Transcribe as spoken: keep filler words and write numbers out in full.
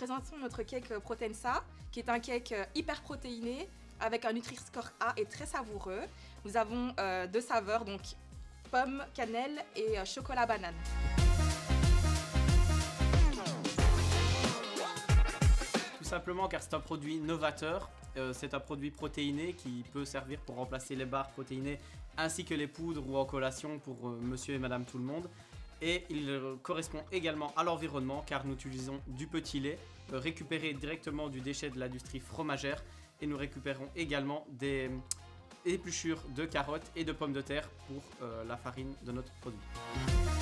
présentons notre cake Protensa, qui est un cake hyper protéiné avec un Nutri-Score A et très savoureux. Nous avons euh, deux saveurs, donc pomme, cannelle et euh, chocolat banane. Tout simplement car c'est un produit novateur, euh, c'est un produit protéiné qui peut servir pour remplacer les barres protéinées ainsi que les poudres ou en collation pour euh, monsieur et madame tout le monde. Et il euh, correspond également à l'environnement car nous utilisons du petit lait euh, récupéré directement du déchet de l'industrie fromagère et nous récupérons également des épluchures de carottes et de pommes de terre pour euh, la farine de notre produit.